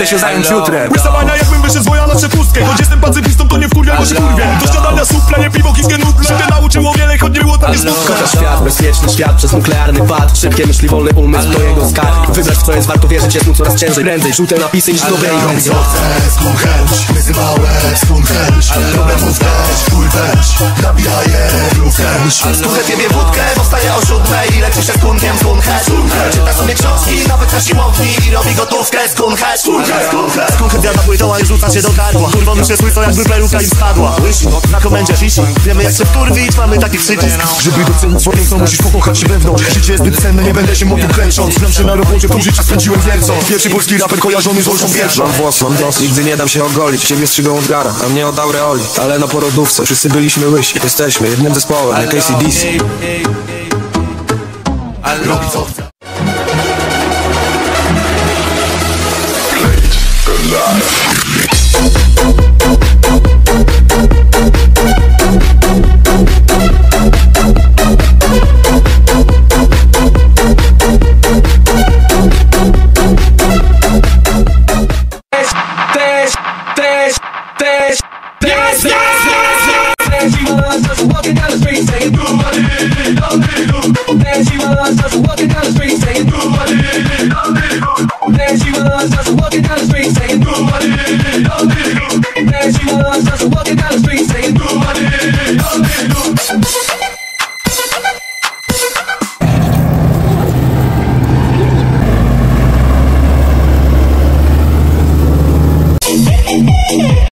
muszę się zająć jutrem. Łysowania jakbym wyszedł z woja na przepustkę. Choć jestem pacyfistą, to nie wkurwię, bo się kurwię. Do śniadania suple, nie piwo, kiskie nutle. Życie nauczyło wiele, choć nie było tam nie smutne. Kocha świat, bezpieczny świat przez nuklearny pad. Szybkie myśli, wolny umysł, to jego skarb. Wybrać w co jest warto wierzyć, jest mu coraz ciężej. Prędzej żółte napisy niż dobre intencje. Skąd mysy małe, skąd problemów też, chuj weź, nabijaj je, lub też. Skąd jebie wódkę, powstaje o 7 i leci się z kunkiem, czyta sobie książki, nawet na siłowni i robi gotówkę, skąd jada płytoła i rzuca się do gardła. Kurwą już jest łyso, jakby peruka im spadła. Łysi, na komendzie wisi, wiemy jak się wkurwić, mamy taki przycisk. Żeby docenić swoją, to musisz pokochać się wewnątrz. Życie jest zbyt cenne, nie będę się mówił klęcząc. Znam się na robocie, pół życia spędziłem wiercąc. Pierwszy polski raper kojarzony z Olszą Pierwszą. Mam włos, mam dos, nigdy nie dam się ogolić. Ciebie strzygą od gara, a mnie od aureoli. Ale na porodówce, wszyscy byliśmy łysi. Jesteśmy jednym zespołem, jak ACDC. Robi co chce.